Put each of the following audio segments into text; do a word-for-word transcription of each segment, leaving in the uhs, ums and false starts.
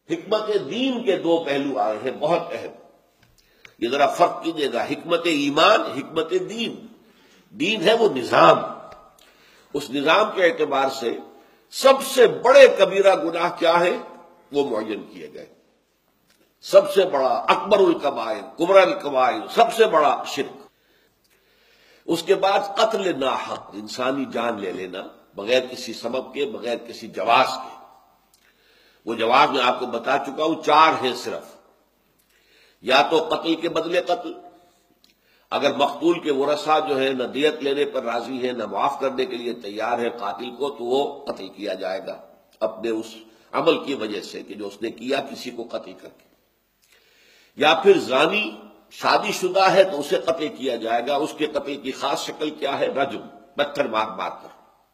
حکمت دین کے دو پہلو آئے ہیں بہت اہم، یہ ذرا فرق کیجیے گا، حکمت ایمان، حکمت دین۔ دین ہے وہ نظام، اس نظام کے اعتبار سے سب سے بڑے کبیرہ گناہ کیا ہے وہ معین کیے گئے۔ سب سے بڑا اکبر الکبائر، کبرى الکبائر، سب سے بڑا شرک۔ اس کے بعد قتل ناحق، انسانی جان لے لینا بغیر کسی سبب کے، بغیر کسی جواز کے۔ وہ جواز میں آپ کو بتا چکا ہوں، چار ہیں صرف۔ یا تو قتل کے بدلے قتل، اگر مقتول کے ورثاء جو ہے نہ دیت لینے پر راضی ہیں نہ معاف کرنے کے لیے تیار ہے قاتل کو، تو وہ قتل کیا جائے گا اپنے اس عمل کی وجہ سے کہ جو اس نے کیا کسی کو قتل کر کے۔ یا پھر زانی شادی شدہ ہے تو اسے قتل کیا جائے گا، اس کے قتل کی خاص شکل کیا ہے؟ رجم، پتھر مار مار کر۔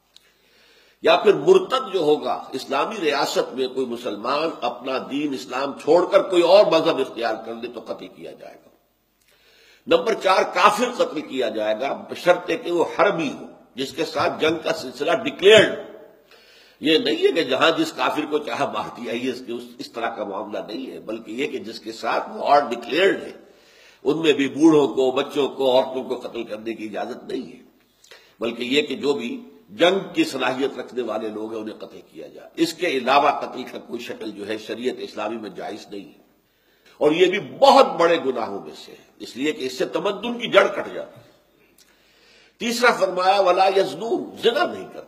یا پھر مرتد جو ہوگا، اسلامی ریاست میں کوئی مسلمان اپنا دین اسلام چھوڑ کر کوئی اور مذہب اختیار کر لے تو قتل کیا جائے گا۔ نمبر چار، کافر قتل کیا جائے گا بشرطے کہ وہ حربی ہو، جس کے ساتھ جنگ کا سلسلہ ڈکلیئرڈ۔ یہ نہیں ہے کہ جہاں جس کافر کو چاہا مار دیا، یہ اس, اس طرح کا معاملہ نہیں ہے، بلکہ یہ کہ جس کے ساتھ وہ اور ڈکلیئرڈ ہے، ان میں بھی بوڑھوں کو، بچوں کو، عورتوں کو قتل کرنے کی اجازت نہیں ہے، بلکہ یہ کہ جو بھی جنگ کی صلاحیت رکھنے والے لوگ ہیں انہیں قتل کیا جائے۔ اس کے علاوہ قتل کا کوئی شکل جو ہے شریعت اسلامی میں جائز نہیں ہے، اور یہ بھی بہت بڑے گناہوں میں سے ہے، اس لیے کہ اس سے تمدن کی جڑ کٹ جاتی ہے۔ تیسرا فرمایا ولا یزنون، زنا نہیں کرتے۔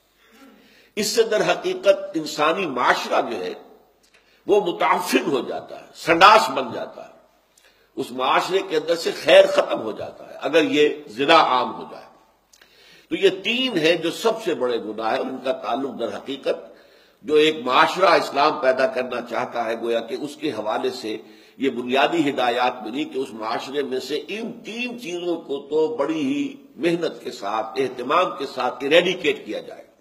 اس سے در حقیقت انسانی معاشرہ جو ہے وہ متعفن ہو جاتا ہے، سنڈاس بن جاتا ہے، اس معاشرے کے اندر سے خیر ختم ہو جاتا ہے اگر یہ زنا عام ہو جائے۔ تو یہ تین ہیں جو سب سے بڑے گناہ ہیں، اور ان کا تعلق در حقیقت جو ایک معاشرہ اسلام پیدا کرنا چاہتا ہے، گویا کہ اس کے حوالے سے یہ بنیادی ہدایات ملی کہ اس معاشرے میں سے ان تین چیزوں کو تو بڑی ہی محنت کے ساتھ، اہتمام کے ساتھ ایریڈیکیٹ کیا جائے۔